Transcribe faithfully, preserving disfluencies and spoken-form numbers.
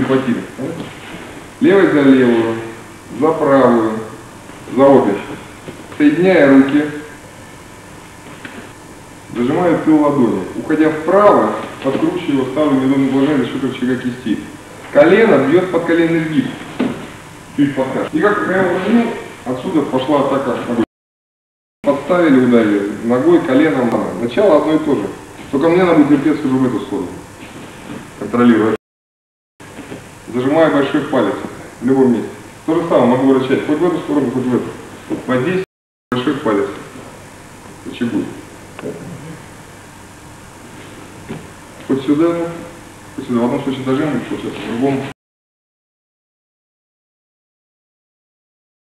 ботинок. Понятно? Левой за левую, за правую, за обе. Соединяя руки, зажимаю тыл ладони. Уходя вправо, подкручиваю, ставлю медовый положение за счет рычага кисти. Колено бьет под коленный сгиб. Чуть подкаш. И как я уложил, отсюда пошла атака ногой. Подставили, ударили. Ногой, коленом. Начало одно и то же. Только мне надо будет вертеться уже в эту сторону. Контролирую. Зажимаю большой палец в любом месте. То же самое могу вращать хоть в эту сторону, хоть в эту. Вот здесь большой палец. Рычагу. Хоть сюда, хоть сюда. В одном случае зажимаем, сейчас в другом.